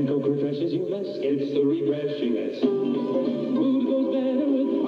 And Coke refreshes you best. It's the refreshingest. Food goes better with